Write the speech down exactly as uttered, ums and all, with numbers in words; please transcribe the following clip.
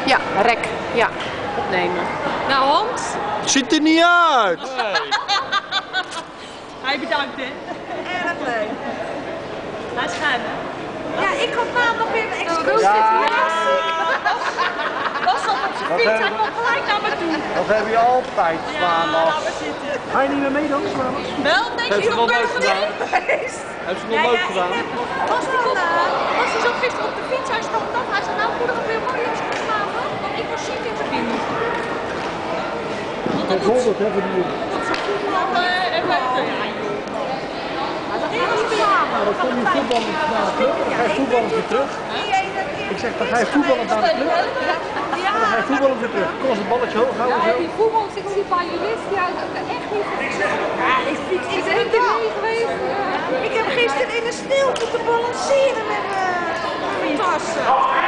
Ja, rek. Ja, opnemen. Nou, Hans? Ziet er niet uit! Nee. Hij bedankt, hè. Erg leuk. Hij is gaan, hè. Ja, ik had maandag weer een excursie. Ja. Was al op zijn fiets, hij kwam gelijk naar me toe. Dat heb je altijd maandag. laat maar zitten. Ga je niet meer mee dan? Wel, denk Heeft je ze nog nog leuk burger gedaan? geweest? Heeft ze nog leuk gedaan? Was die tot, was die zo gisteren op de fiets, hij stond af, hij zei nou moeder nog weer mooi op slapen, want ik was ziek in zijn vriend. Want dat doet ze hebben die. voetbal en buiten. Ja joh. Heel samen. Dan kom je voetballen naar de club, dan ga je voetballen weer terug. Ik zeg, dan ga je voetballen naar de club, dan ga je voetballen weer terug. Kom eens het balletje hoog houden zo. Die voetballers, ik zie een paar juristen, die houden er echt niet van. Ja, ik fiets Ik in ben de één keer dag. mee geweest. Ik heb gisteren in de sneeuw moeten balanceren met mijn tassen.